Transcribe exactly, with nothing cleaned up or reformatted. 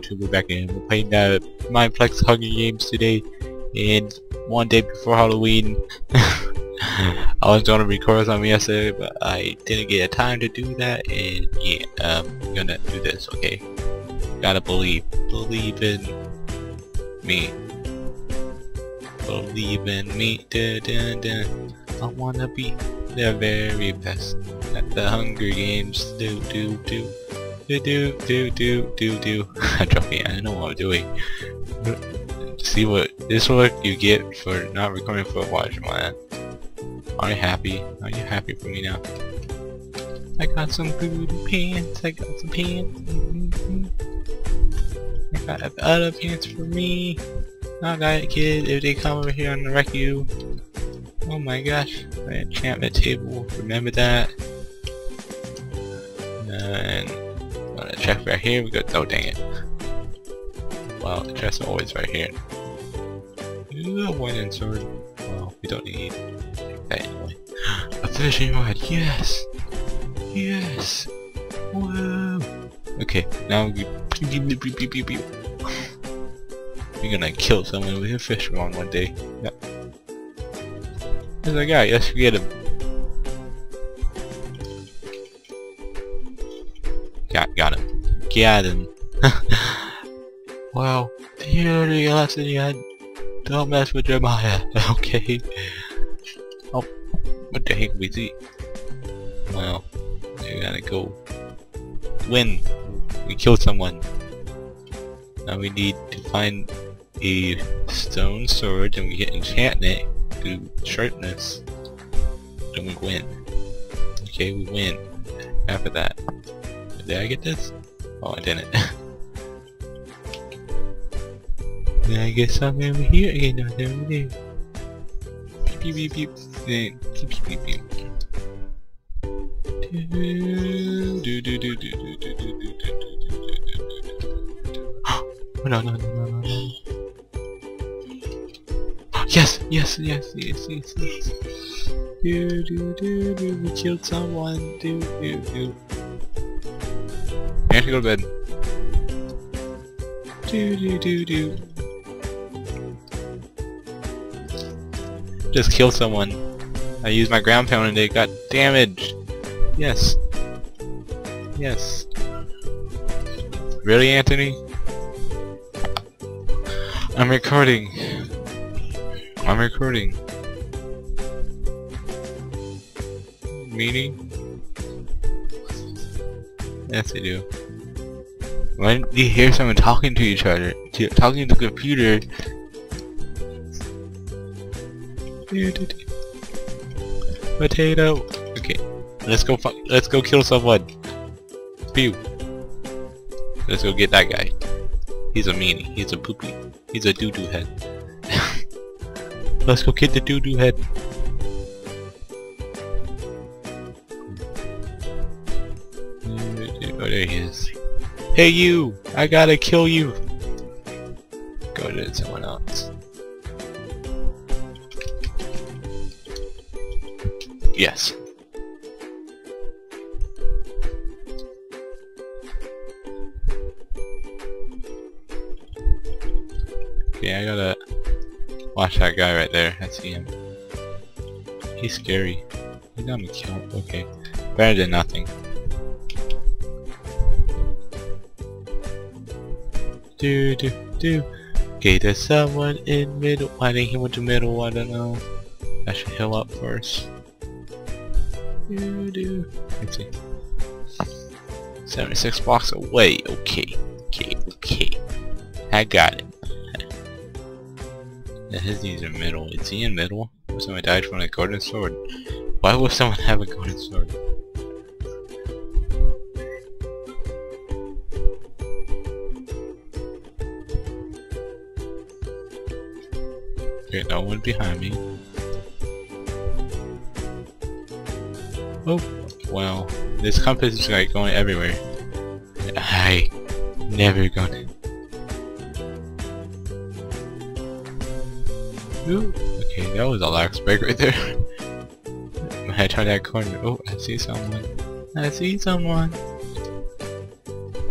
YouTube, we're back in. We're playing the Mineplex Hunger Games today, and one day before Halloween. I was gonna record something yesterday, but I didn't get a time to do that, and yeah, um, I'm gonna do this, okay? Gotta believe. Believe in me. Believe in me. Da, da, da. I wanna be the very best at the Hunger Games. Do, do, do. Do do do do do do. I'm joking. I don't know what I'm doing. See what this is what you get for not recording for a while, man. Are you happy? Are you happy for me now? I got some booty pants. I got some pants. Mm-hmm. I got other pants for me. I got it, kid. If they come over here, I'm gonna wreck you. Oh my gosh! My enchantment table. Remember that. And check right here, we go. Oh dang it! Wow, the chests are always right here. Ooh, one and sword. Well, we don't need that anyway. A fishing rod, yes, yes. Whoa. Okay, now we. We're gonna kill someone with a fishing rod one day. Yep. There's a guy. Let's get him. Got, got him. Got him. Wow. Here the lesson you had. Don't mess with Jeremiah. Okay. Oh, what the heck we see? Well, we gotta go win. We killed someone. Now we need to find a stone sword, and we get enchantment to sharpness. Then we win. Okay, we win. After that. Did I get this? Oh, I didn't. Did I get something over here? Okay, no, there we go. Beep beep beep beep. Beep beep beep beep. Do do do do do do do do do. Oh no no no no no no. Yes yes yes yes yes yes. Do do do do. We killed someone. Do do do. I have to go to bed. Do do do do. Just killed someone. I used my ground pound and they got damaged. Yes. Yes. Really, Anthony? I'm recording. I'm recording. Meaning? Yes, I do. When you hear someone talking to each other, to, talking to the computer, potato. Okay, let's go. Let's go kill someone. Pew. Let's go get that guy. He's a meanie. He's a poopy. He's a doo doo head. Let's go get the doo doo head. Oh, there he is. Hey you! I gotta kill you! Go to someone else. Yes. Okay, I gotta watch that guy right there. I see him. He's scary. He's gonna kill him. Okay. Better than nothing. Do do do. Okay, there's someone in middle. I think he went to middle. I don't know. I should heal up first. Do do. Let's see. seventy-six blocks away. Okay. Okay. Okay. I got it. Yeah, his knees are middle. Is he in middle? Someone died from a golden sword. Why would someone have a golden sword? Okay, no one behind me. Oh, well, this compass is like going everywhere. I never gonna. Ooh, okay, that was a lax break right there. I turned that corner. Oh, I see someone. I see someone.